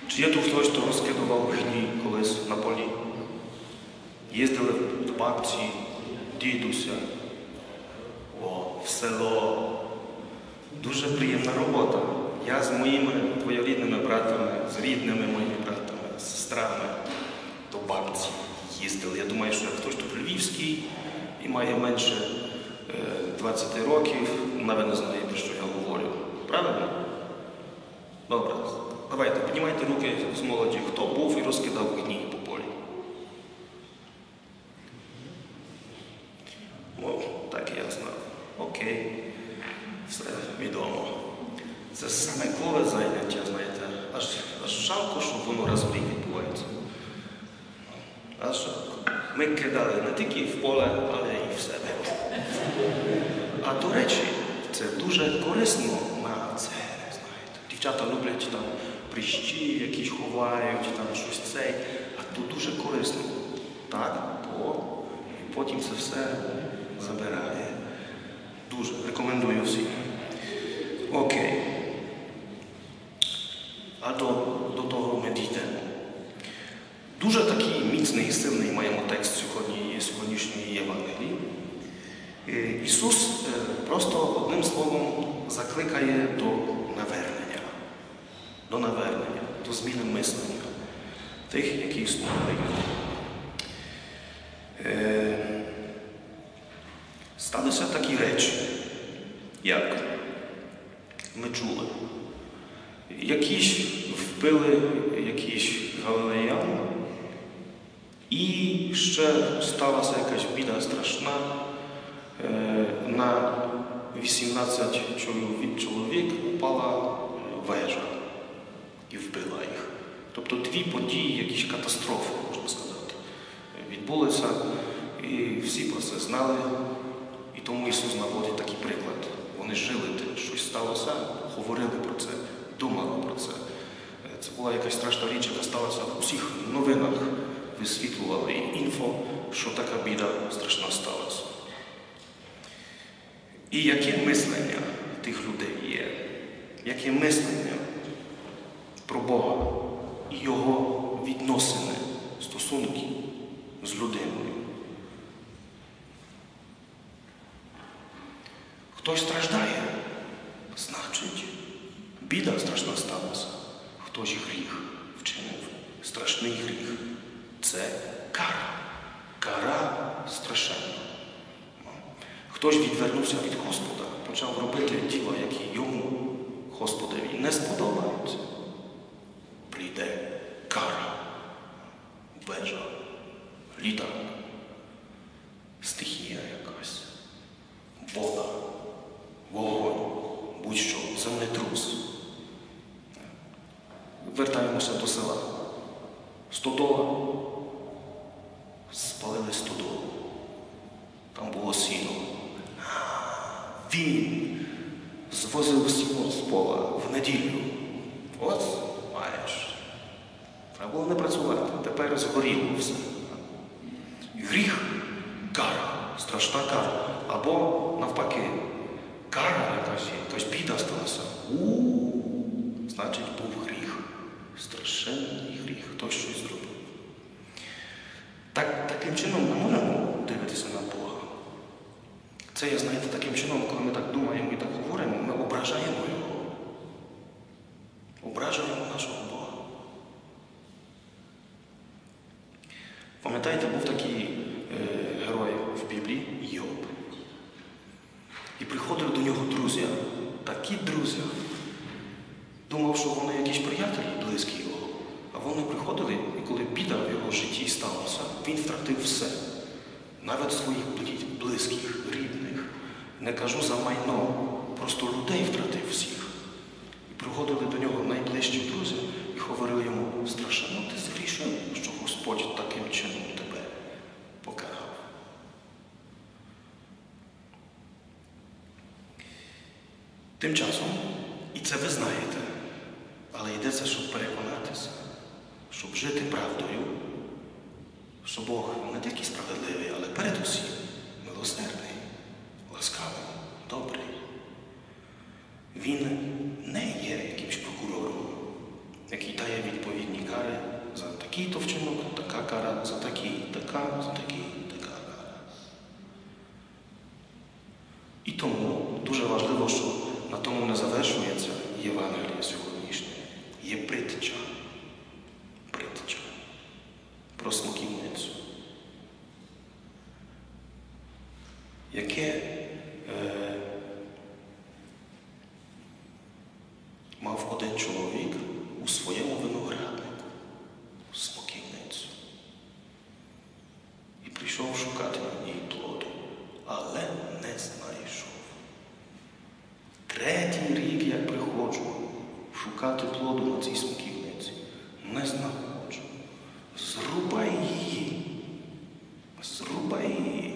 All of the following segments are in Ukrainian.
Чи є тут хтось, хто розкидував гній колись на полі? Їздили до бабці, дідуся, в село. Дуже приємна робота. Я з моїми двоюрідними братами, з рідними моїми братами, з сестрами до бабці їздили. Я думаю, що хтось тут львівський і має менше 20 років, навіть не знає, про що я говорю. Правильно? Добре. Давайте, піднімайте руки з молоді, хто був і розкидав гній по полі. Так я знав. Окей. Все відомо. Це саме клове заняття, знаєте. Аж жалко, що воно раз в рік відбувається. Аж жалко. Ми кидали не тільки в поле, але і в себе. А до речі, це дуже корисно на це, знаєте. Дівчата люблять там прищі, якісь ховають, там щось цей. А тут дуже корисно. Так, і потім це все забирає. Дуже рекомендую всім. Окей. А до того ми дійдемо. Дуже такий міцний і сильний маємо текст сьогоднішньої Євангелії. Ісус просто одним словом закликає до навернення. До навернення, до зміни мислення тих, які слухають. Сталися такі речі, як ми чули. Якісь вбили якісь галилеян, і ще сталася якась біда страшна. На 18 чоловік упала вежа і вбила їх. Тобто дві події, якісь катастрофи, можна сказати, відбулися, і всі про це знали. І тому Ісус наводить такий приклад. Вони жили тим, щось сталося, говорили про це, думали про це. Це була якась страшна річ, яка сталася в усіх новинах, висвітлювали інфо, що така біда страшна сталася. І яке мислення тих людей є? Яке мислення про Бога і Його відносини, стосунки з людиною? Хтось страждає, значить, біда страшна сталася. Хтось гріх вчинив, страшний гріх. Це кара. Кара страшенна. Хтось відвернувся від Господа, почав робити діла, які йому, Господові, не сподобаються. Прийде кара, вежа, літак, стихія якась, вода, вогонь, будь-що, землетрус. Вертаємося до села. Стодола. Спалили стодолу. Там було сіно. Він звозив сіно з пола в неділю. От маєш. Треба було не працювати. Тепер згоріло все. Гріх – кара. Страшна кара. Або навпаки. Кара якась біда сталася. Значить, був гріх. Страшенний гріх. Хтось щось зробив. Таким чином ми можемо дивитися на Бога. Це є, знаєте, таким чином, коли ми так думаємо і так говоримо, ми ображаємо Його. Ображаємо нашого Бога. Пам'ятаєте, був такий герой в Біблії – Йоб. І приходили до нього друзі. Такі друзі. Думав, що вони якісь приятелі, близькі його. А вони приходили, і коли біда в його житті сталася, він втратив все. Навіть своїх близьких, рідних. Не кажу за майно, просто людей втратив всіх. І приходили до нього найближчі друзі і говорили йому: страшенно ти згрішив, що Господь таким чином тебе покарав. Тим часом, і це ви знаєте, але йдеться, щоб переконатися, щоб жити правдою, що Бог не тільки справедливий, але передусім милосердний, ласкавий, добрий. Він не є якимсь прокурором, який дає відповідь такий-то вчинок, така кара, за такий, така, за такий, така кара. І тому дуже важливо, що на тому не завершується Євангеліє сьогоднішнє. Є притча. Притча про смоківницю. Яке мав один чоловік у своєму винограднику смоківницю. І прийшов шукати на ній плоду, але не знайшов. Третій рік, як приходжу шукати плоду на цій смоківниці, не знаходжу. Зрубай її. Зрубай її.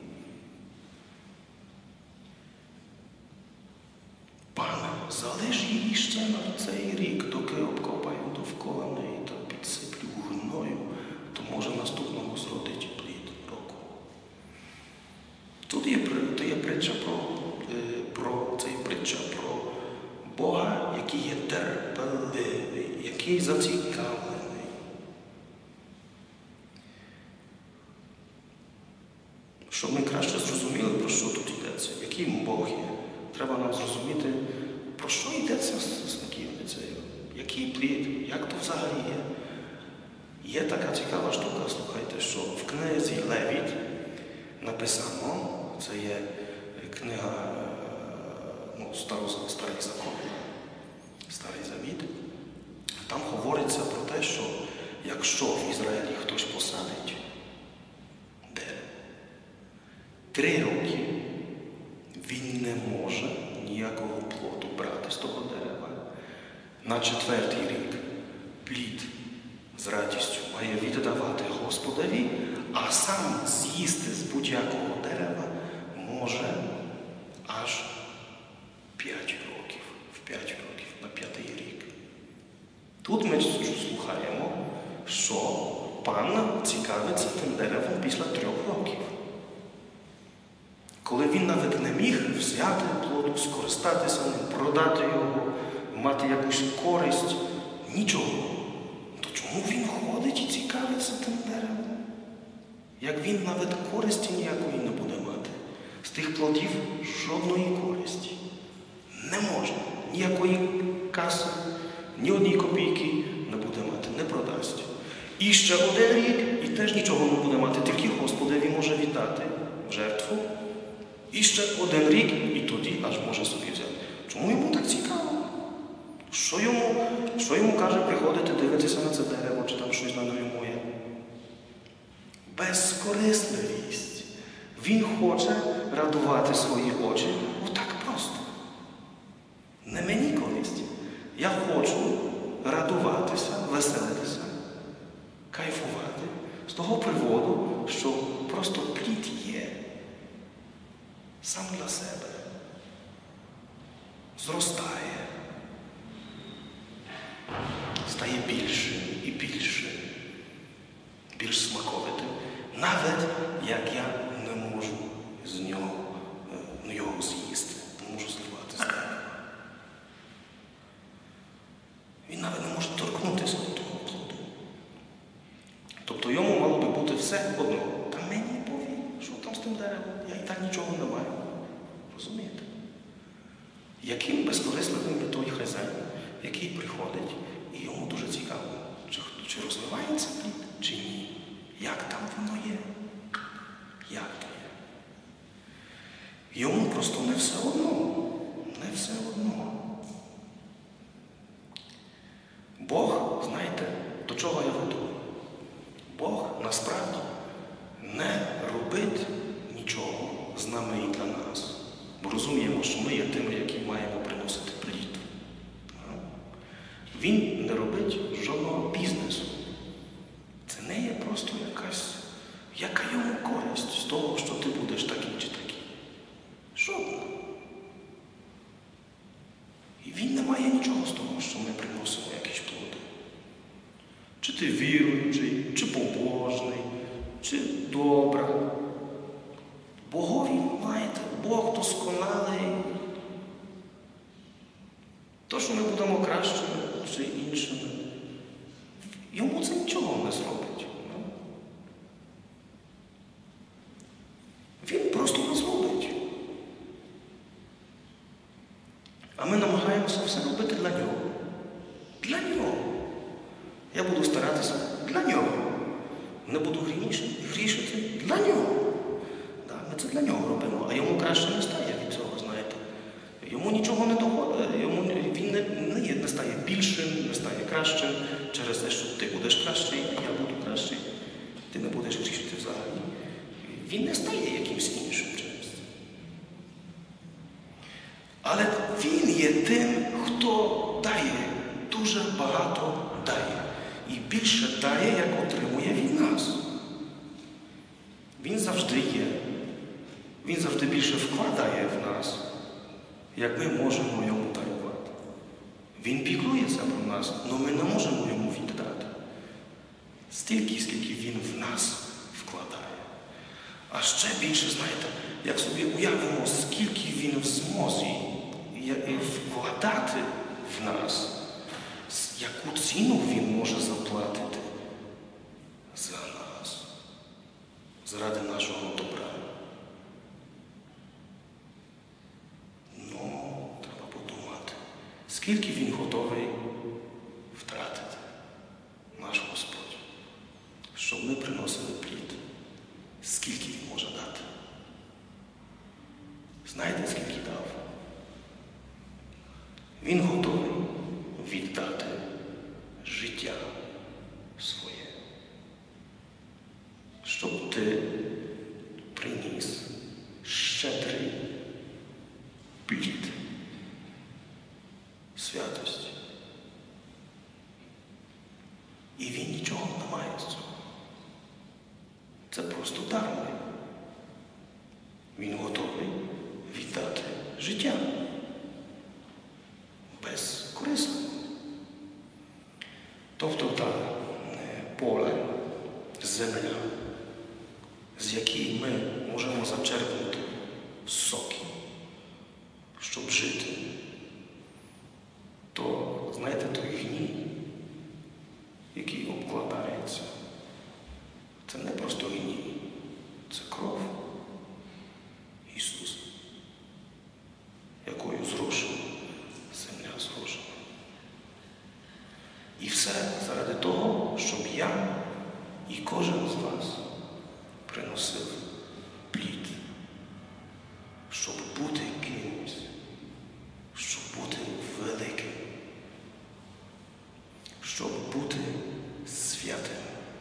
Пане, залиш її ще на цей рік, доки обкопаю довкола неї та підсиплю гною, то може наступного зродить плід року. Тут є притча про Бога, який є терпеливий, який зацікавлений. Щоб ми краще зрозуміли, про що тут йдеться, який Бог є. Треба нам зрозуміти, про що йдеться з смоківницею, який плід, як то взагалі є. Є така цікава штука, слухайте, що в книзі Левіт написано, це є книга, Старий Закон, Старий Завіт, там говориться про те, що якщо в Ізраїлі хтось посадить дерево, 3 роки він не може ніякого плоду брати з того дерева. На 4-й рік плід з радістю має віддавати Господові, а сам з'їсти з будь-якого дерева може аж 5 років. В 5 років, на 5-й рік. Тут ми слухаємо, що пан цікавиться тим деревом після 3 років. Коли він навіть не міг взяти плоду, скористатися ним, продати його, мати якусь користь, нічого. То чому він ходить і цікавиться тим деревом? Як він навіть користі ніякої не буде мати. З тих плодів жодної користі. Не може. Ніякої каси, ні однієї копійки не буде мати, не продасть. І ще 1 рік, і теж нічого не буде мати, тільки Господеві може віддати в жертву. І ще 1 рік, і тоді аж може собі взяти. Чому йому так цікаво? Що йому каже приходити, дивитися на це дерево, чи там щось на ньому є? Безкорисливість. Він хоче радувати свої очі отак просто. Не мені користь. Я хочу радуватися, веселитися, кайфувати з того приводу, що просто плід є. Сам для себе. Зростає. Стає більшим і більшим. Більш смаковитим. Навіть як я не можу його з'їсти. Не можу зривати з нього. Він навіть не може торкнутися до того плоду. Тобто йому мало би бути все одно. Та мені пові, що там з тим деревом? Я і так нічого не маю. Розумієте? Яким безкорисливим є той хазяїн, який приходить, і йому дуже цікаво, чи розвивається плід, чи ні. Як там воно є? Як то є? Йому просто не все одно. Не все одно. Бог, знаєте, до чого я веду? Бог насправді не робить нічого з нами і для нас. Бо розуміємо, що ми є тими, які маємо приносити плід. Він не робить жодного бізнесу. Це не є просто яка йому користь з того, що ти будеш такий чи такий. Жодна. І він не має нічого з того, що ми приносимо якісь плоди. Чи ти віруючий, чи побожний, чи добра. Богові, знаєте, Бог досконалий. То, що ми будемо кращими чи іншими, йому це нічого не Я буду старатися для нього. Не буду грішити для нього. Ми це для нього робимо, а йому краще не стає від цього, знаєте. Йому нічого не доходить, він не стає більшим, не стає кращим через те, що ти будеш кращий, а я буду кращий. Ти не будеш грішити взагалі. Він не стає якимсь іншим через це. Але він є тим, хто дає, дуже багато дає. І більше дає, як отримує від нас. Він завжди є. Він завжди більше вкладає в нас, як ми можемо йому дарувати. Він піклується про нас, але ми не можемо йому віддати. Стільки, скільки він в нас вкладає. А ще більше, знаєте, як собі уявимо, скільки він в змозі вкладати в нас, яку ціну він може заплатити за нас, заради нашого добра. Треба подумати, скільки він готовий втратити, наш Господь, щоб ми приносили плід. Скільки він може дати? Знаєте, скільки дав? Він готовий віддати життя своє, щоб ти приніс щедрий плід святості. І він нічого не має з цього. Це просто дарує. Він готовий віддати життя. Безкорисно. Тобто та поле, земля, з якої ми можемо зачерпнути соки, щоб жити, то, знаєте, той гній, який обкладається, це не просто гній, це кров Ісуса, якою зрушена земля зрушена. І все заради того, щоб я і кожен з вас приносив плід, щоб бути кимось, щоб бути великим, щоб бути святим.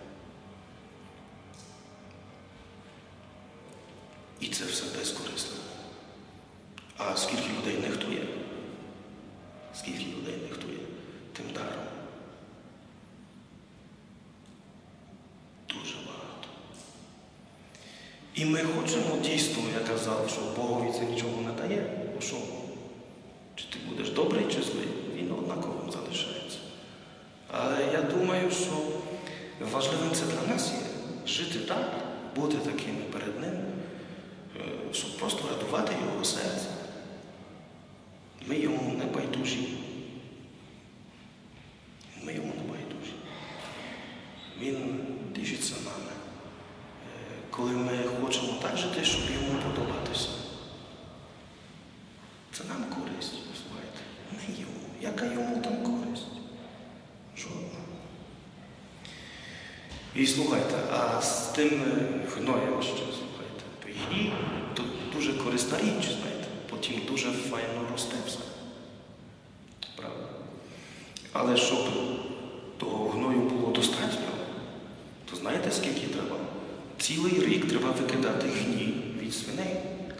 І це все безкорисно. А скільки людей нехтує? Скільки людей нехтує тим даром? Дуже багато. І ми хочемо дійсно, я казав, що Богові це нічого не дає. Бо що? Чи ти будеш добрий, чи злий? Він однаковим залишається. Але я думаю, що важливим це для нас є. Жити так, бути такими перед Ним, щоб просто радувати Його серце. Ми Йому не байдужі. Ми Йому не байдужі. Він тішиться нами. Коли ми хочемо так жити, щоб Йому подобатися. Це нам користь, слухайте. Не Йому. Яка Йому там користь? Жодна. І слухайте, а з тим гноєм ще, слухайте, той гній, то дуже корисна річ, знаєте, потім дуже файно росте все. Правда? Але щоб того гною було достатньо, то знаєте, скільки треба? Цілий рік треба викидати гній від свиней.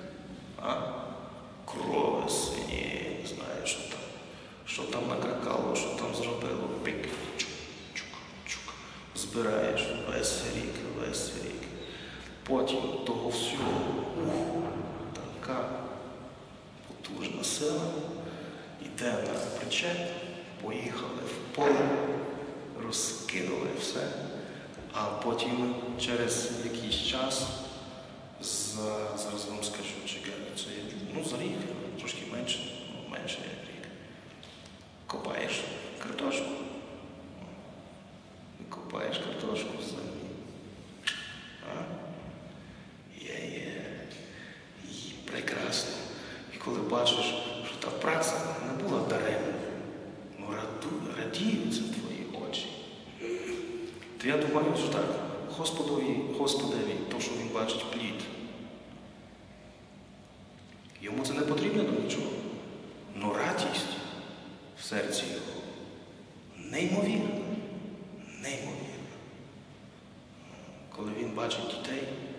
Крови свині, не знаю, що там накакало, що там зробило. Пик, чук, чук, чук. Збираєш весь рік. Потім того всього, така потужна сила, йде на причеп, поїхали в поле, розкинули все, а потім через якийсь час, зараз вам скажу, чекаю, це є, за рік, трошки менше як рік, копаєш картошку. Копаєш картошку в землі. І прекрасно. І коли бачиш, що та праця не була даремна, радіються твої очі. то я думаю, що так, Господеві, то, що він бачить плід, йому це не потрібно до нічого. Но радість в серці його неймовірна. Неймовірна. Коли він бачить дітей,